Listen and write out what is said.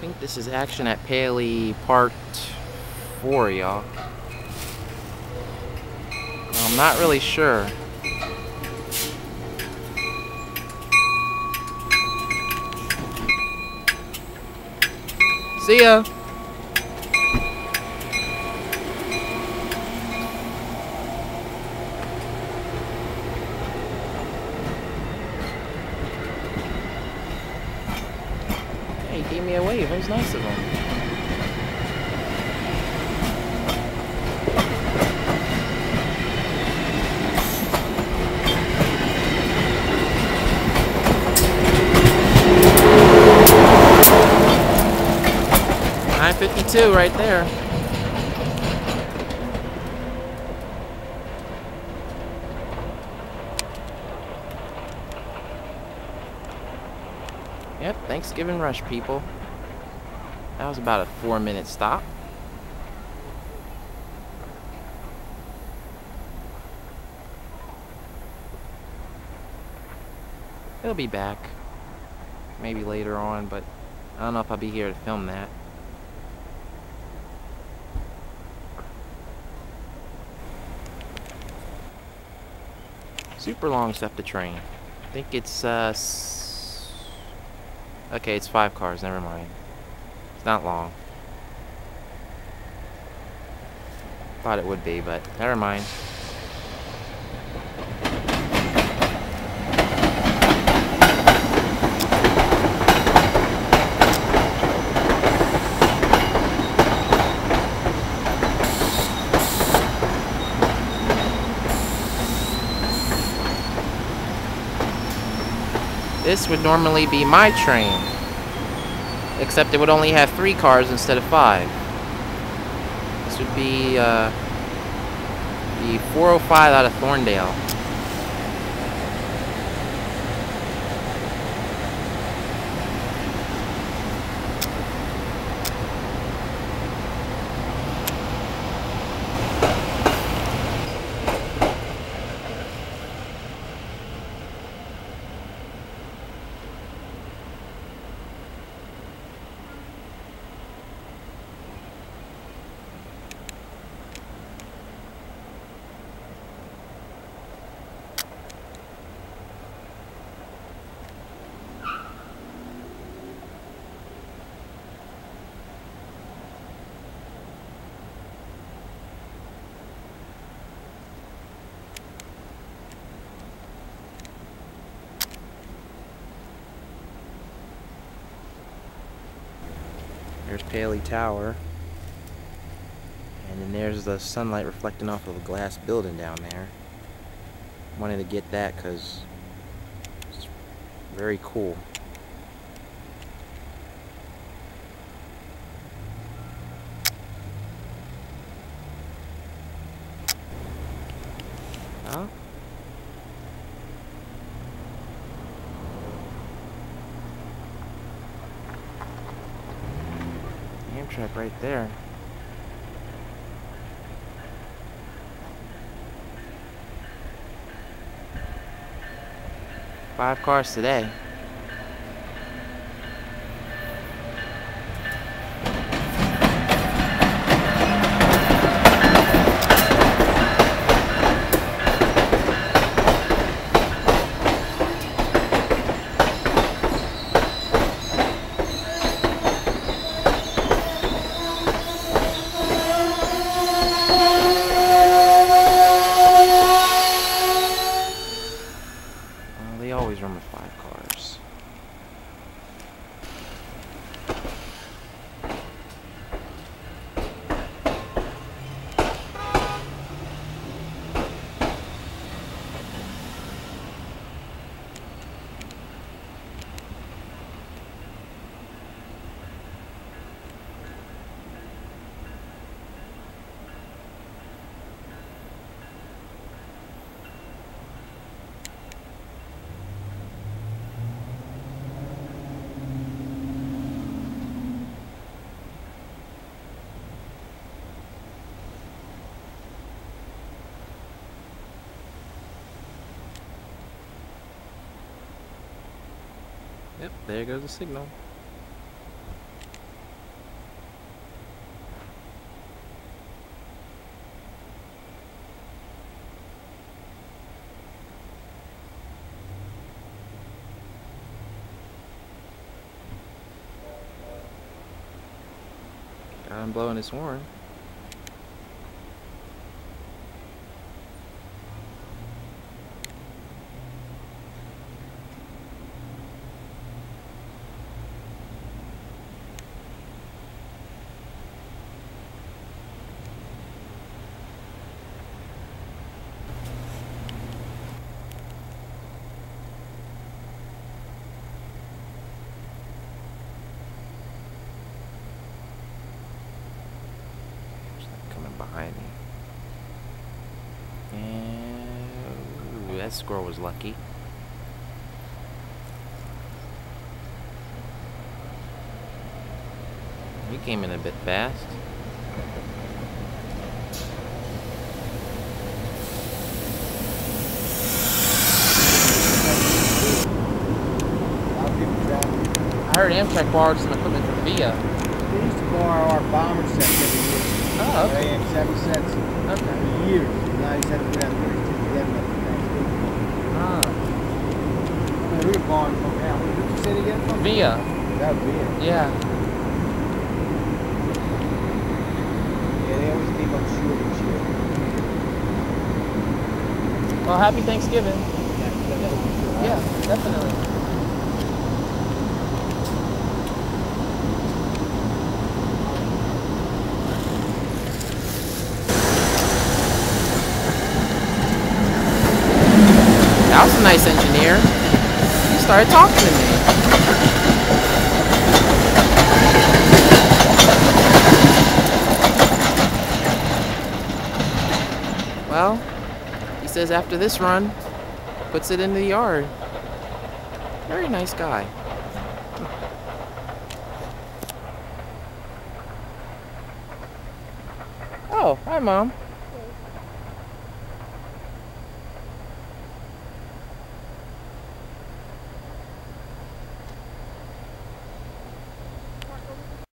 think this is action at Paoli Part 4, y'all. I'm not really sure. See ya! Hey, he gave me a wave. That was nice of him. .52 right there. Yep, Thanksgiving rush, people. That was about a 4-minute stop. He'll be back. Maybe later on, but I don't know if I'll be here to film that. Super long Septa train. I think it's, okay, it's 5 cars, never mind. It's not long. Thought it would be, but never mind. This would normally be my train, except it would only have 3 cars instead of 5. This would be the 405 out of Thorndale. There's Paoli Tower, and then there's the sunlight reflecting off of a glass building down there. Wanted to get that because it's very cool. Huh? Amtrak right there. Five cars today. They always run with 5 cars. Yep, there goes the signal. Got him blowing his horn. Behind me. And ooh, that squirrel was lucky. He came in a bit fast. I heard Amtrak borrowed some equipment from Via. They used to borrow our bomber sets every year. Oh, okay. AM 7 sets. Okay. For years. Now he's had to put out 32 together at Thanksgiving. Ah. I mean, we were borrowing from now. What did you say again? Via. That was Via. Yeah. Yeah, they always came up short each year. Well, happy Thanksgiving. Yeah, Yeah, definitely. That was a nice engineer. He started talking to me. Well, he says after this run, puts it in the yard. Very nice guy. Oh, hi, Mom.